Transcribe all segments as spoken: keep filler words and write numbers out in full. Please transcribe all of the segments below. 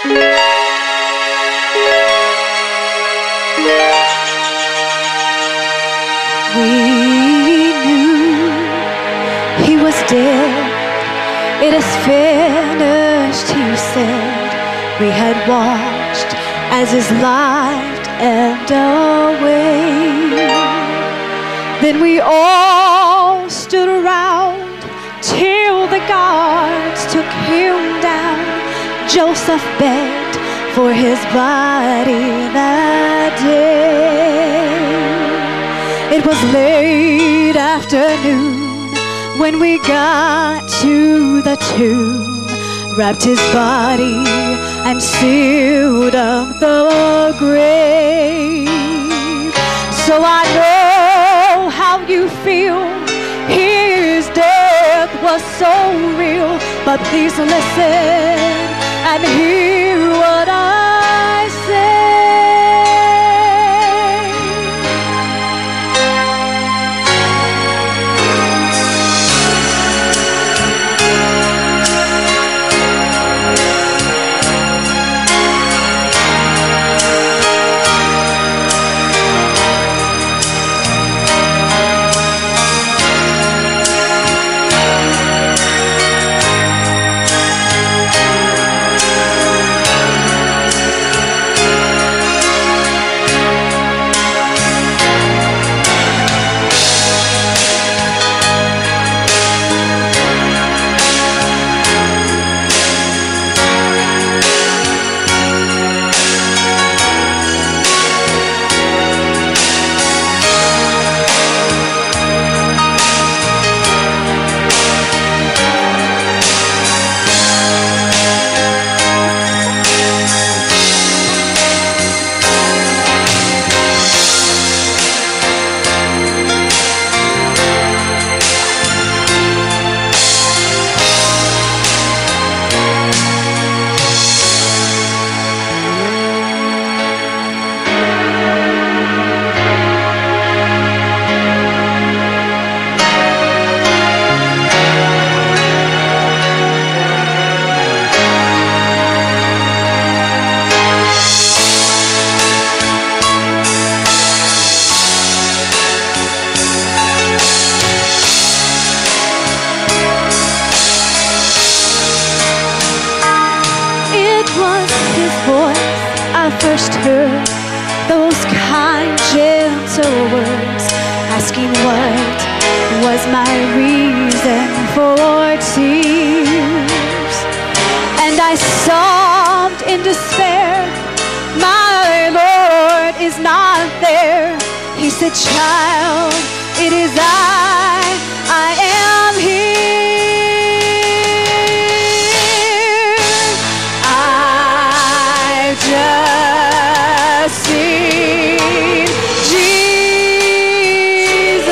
It is finished, he said. We had watched as his life ebbed away. Then we all stood around till the guards took him down. Joseph begged for his body that day. It was late afternoon when we got to the tomb, wrapped his body and sealed up the grave. So I know how you feel, his death was so real. But please listen and hear what I say. First heard those kind, gentle words, asking what was my reason for tears. And I sobbed in despair, my Lord is not there. He said, child, it is I, I am here. I've just seen Jesus.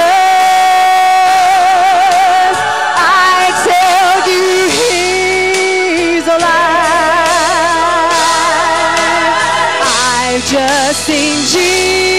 I tell you, he's alive. I've just seen Jesus.